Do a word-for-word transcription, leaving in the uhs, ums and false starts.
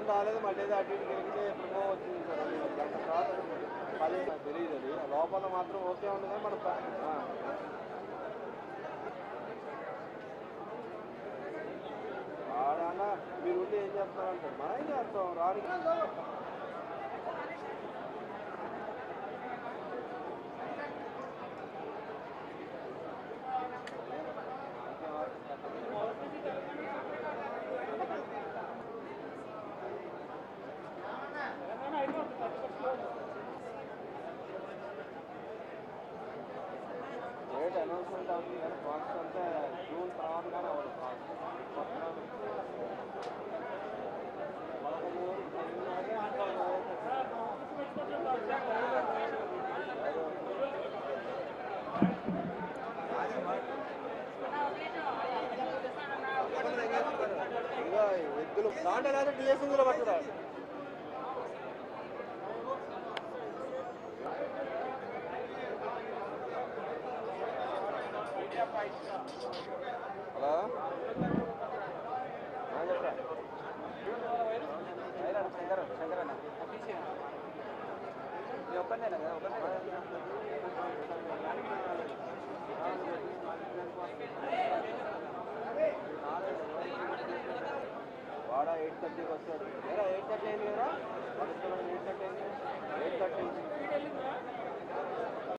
రాలేదు మళ్ళీ అటు ఇటు గెలిగితే ఎప్పుడో వచ్చింది సార్ గంట తర్వాత పది తెలియదు అది లోపల మాత్రం ఓకే ఉంది కానీ మన ఆడన్న మీరు ఉండి ఏం చేస్తారంటారు మనం ఏం చేస్తాం రాని డేట్ అనౌన్స్మెంట్ అవుతుంది కానీ ప్రాసెస్ అంతా జూన్ తర్వాత కానీ అవ్వదు ఇంకా ఎద్దులు దాంట్లో లేదా డిఎస్ఎంలో పట్టురా హలో చెప్పరా శంకర్ శంకర్ అన్న మీ ఒక్కనేనా కదా ఒకనే వాడ ఎయిట్ థర్టీకి వస్తాడు లేదా ఎయిట్ థర్టీ అయింది కదా ఎయిట్ థర్టీ అయింది ఎయిట్ థర్టీ